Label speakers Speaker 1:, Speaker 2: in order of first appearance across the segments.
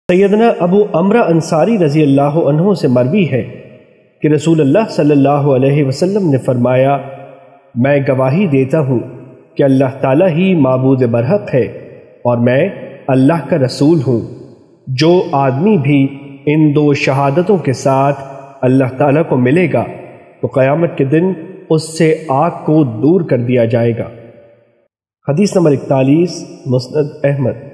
Speaker 1: سیدنا ابو عمرہ انصاری رضی اللہ عنہ سے مروی ہے کہ رسول اللہ صلی اللہ علیہ وسلم نے فرمایا، میں گواہی دیتا ہوں کہ اللہ تعالیٰ ہی معبود برحق ہے اور میں اللہ کا رسول ہوں۔ جو آدمی بھی ان دو شہادتوں کے ساتھ اللہ تعالیٰ کو ملے گا تو قیامت کے دن اس سے آگ کو دور کر دیا جائے گا۔ حدیث نمبر 41 مسند احمد۔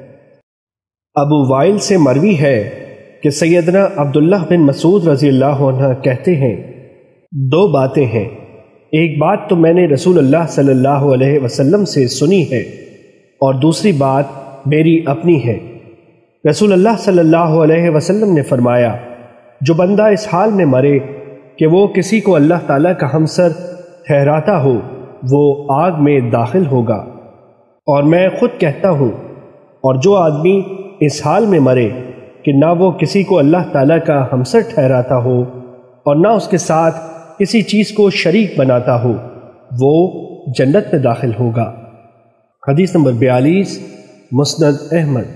Speaker 1: ابو وائل سے مروی ہے کہ سیدنا عبداللہ بن مسعود رضی اللہ عنہ کہتے ہیں، دو باتیں ہیں، ایک بات تو میں نے رسول اللہ صلی اللہ علیہ وسلم سے سنی ہے اور دوسری بات میری اپنی ہے۔ رسول اللہ صلی اللہ علیہ وسلم نے فرمایا، جو بندہ اس حال میں مرے کہ وہ کسی کو اللہ تعالیٰ کا ہمسر ٹھہراتا ہو وہ آگ میں داخل ہوگا، اور میں خود کہتا ہوں، اور جو آدمی اس حال میں مرے کہ نہ وہ کسی کو اللہ تعالیٰ کا ہمسر ٹھہراتا ہو اور نہ اس کے ساتھ کسی چیز کو شریک بناتا ہو وہ جنت میں داخل ہوگا۔ حدیث نمبر 42 مسند احمد۔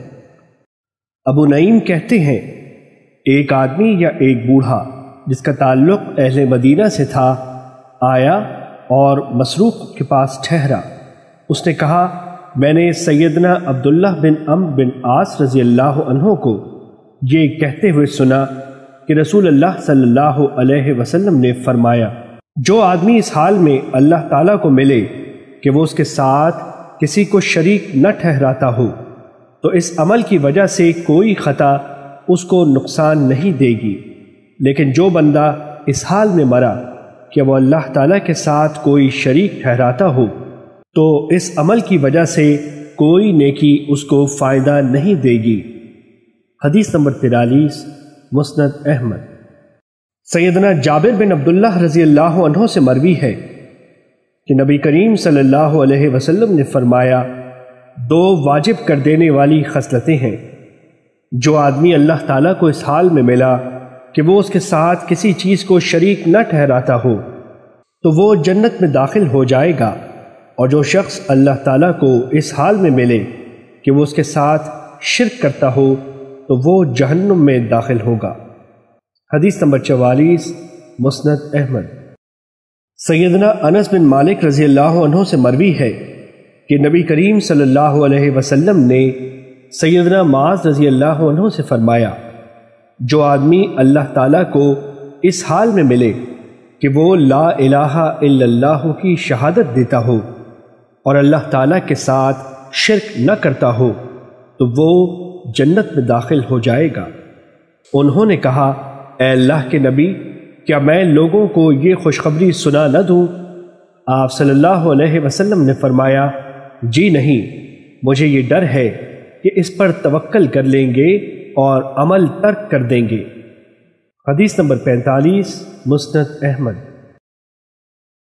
Speaker 1: ابو نعیم کہتے ہیں، ایک آدمی یا ایک بوڑھا جس کا تعلق اہل مدینہ سے تھا آیا اور مسروق کے پاس ٹھہرا۔ اس نے کہا، میں نے سیدنا عبداللہ بن عمرو بن عاص رضی اللہ عنہ کو یہ کہتے ہوئے سنا کہ رسول اللہ صلی اللہ علیہ وسلم نے فرمایا، جو آدمی اس حال میں اللہ تعالیٰ کو ملے کہ وہ اس کے ساتھ کسی کو شریک نہ ٹھہراتا ہو تو اس عمل کی وجہ سے کوئی خطا اس کو نقصان نہیں دے گی، لیکن جو بندہ اس حال میں مرا کہ وہ اللہ تعالیٰ کے ساتھ کوئی شریک ٹھہراتا ہو تو اس عمل کی وجہ سے کوئی نیکی اس کو فائدہ نہیں دے گی۔ حدیث نمبر 43 مسند احمد۔ سیدنا جابر بن عبداللہ رضی اللہ عنہ سے مروی ہے کہ نبی کریم صلی اللہ علیہ وسلم نے فرمایا، دو واجب کر دینے والی خصلتیں ہیں، جو آدمی اللہ تعالیٰ کو اس حال میں ملا کہ وہ اس کے ساتھ کسی چیز کو شریک نہ ٹھہراتا ہو تو وہ جنت میں داخل ہو جائے گا، اور جو شخص اللہ تعالیٰ کو اس حال میں ملے کہ وہ اس کے ساتھ شرک کرتا ہو تو وہ جہنم میں داخل ہوگا۔ حدیث نمبر 44 مسند احمد۔ سیدنا انس بن مالک رضی اللہ عنہ سے مروی ہے کہ نبی کریم صلی اللہ علیہ وسلم نے سیدنا معاذ رضی اللہ عنہ سے فرمایا، جو آدمی اللہ تعالیٰ کو اس حال میں ملے کہ وہ لا الہ الا اللہ کی شہادت دیتا ہو اور اللہ تعالیٰ کے ساتھ شرک نہ کرتا ہو تو وہ جنت میں داخل ہو جائے گا۔ انہوں نے کہا، اے اللہ کے نبی، کیا میں لوگوں کو یہ خوشخبری سنا نہ دوں؟ آپ صلی اللہ علیہ وسلم نے فرمایا، جی نہیں، مجھے یہ ڈر ہے کہ اس پر توکل کر لیں گے اور عمل ترک کر دیں گے۔ حدیث نمبر 45 مسند احمد۔